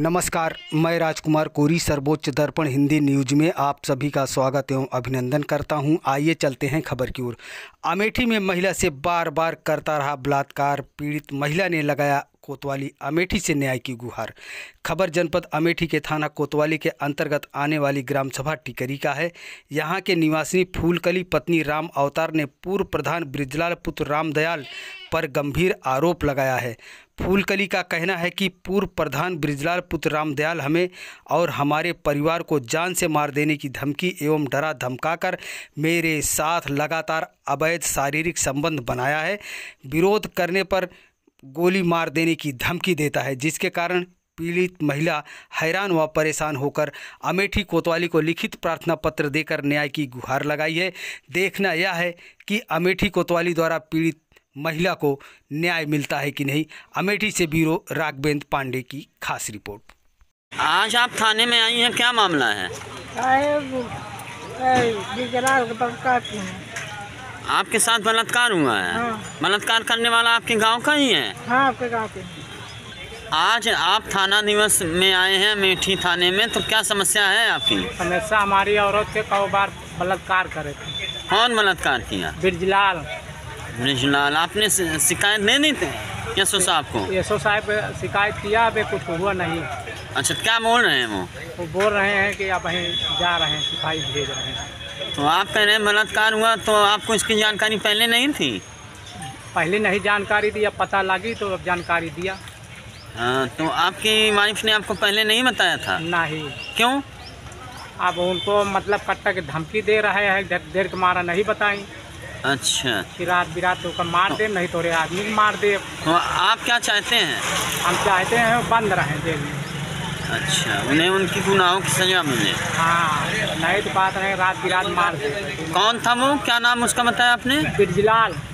नमस्कार, मैं राजकुमार कोरी सर्वोच्च दर्पण हिंदी न्यूज में आप सभी का स्वागत एवं अभिनंदन करता हूं। आइए चलते हैं खबर की ओर। अमेठी में महिला से बार बार करता रहा बलात्कार, पीड़ित महिला ने लगाया कोतवाली अमेठी से न्याय की गुहार। खबर जनपद अमेठी के थाना कोतवाली के अंतर्गत आने वाली ग्राम सभा टिकरी का है। यहां के निवासी फूलकली पत्नी राम अवतार ने पूर्व प्रधान बृजलाल पुत्र रामदयाल पर गंभीर आरोप लगाया है। फूलकली का कहना है कि पूर्व प्रधान बृजलाल पुत्र रामदयाल हमें और हमारे परिवार को जान से मार देने की धमकी एवं डरा धमकाकर मेरे साथ लगातार अवैध शारीरिक संबंध बनाया है। विरोध करने पर गोली मार देने की धमकी देता है, जिसके कारण पीड़ित महिला हैरान व परेशान होकर अमेठी कोतवाली को लिखित प्रार्थना पत्र देकर न्याय की गुहार लगाई है। देखना यह है कि अमेठी कोतवाली द्वारा पीड़ित महिला को न्याय मिलता है कि नहीं। अमेठी से ब्यूरो राघवेंद्र पांडे की खास रिपोर्ट। आज आप थाने में आई हैं, क्या मामला है? आपके साथ बलात्कार हुआ है? हाँ। बलात्कार करने वाला आपके गांव का ही है? हाँ, आपके गाँव के। आज आप थाना दिवस में आए हैं अमेठी थाने में, तो क्या समस्या है आपकी? समस्या हमारी औरत के कई बार बलात्कार करे थे। कौन बलात्कार किया? बृजलाल। बृजलाल। आपने शिकायत दे दी थी यशो साहब को? यशो साहब शिकायत किया, अभी कुछ हुआ नहीं। अच्छा, क्या बोल रहे हैं वो बोल रहे हैं कि अब वहीं जा रहे हैं, सिपाही भेज रहे हैं। तो आप कह रहे हैं बलात्कार हुआ, तो आपको इसकी जानकारी पहले नहीं थी? पहले नहीं जानकारी दी, अब पता लगी तो अब जानकारी दिया। हाँ, तो आपकी वाइफ ने आपको पहले नहीं बताया था? नहीं। क्यों? अब उनको मतलब कट्टा के धमकी दे रहे हैं, देर के मारा नहीं बताई। अच्छा, कि रात बिरात तो मार दे, नहीं तो रे आदमी को मार दे। तो आप क्या चाहते हैं? हम चाहते हैं बंद रहें जेल में। अच्छा, उन्हें उनकी गुनाहों की सजा मिले। हाँ, नहीं तो बात नहीं, रात बिरात मार दे। कौन था वो? क्या नाम उसका बताया आपने? बृजलाल।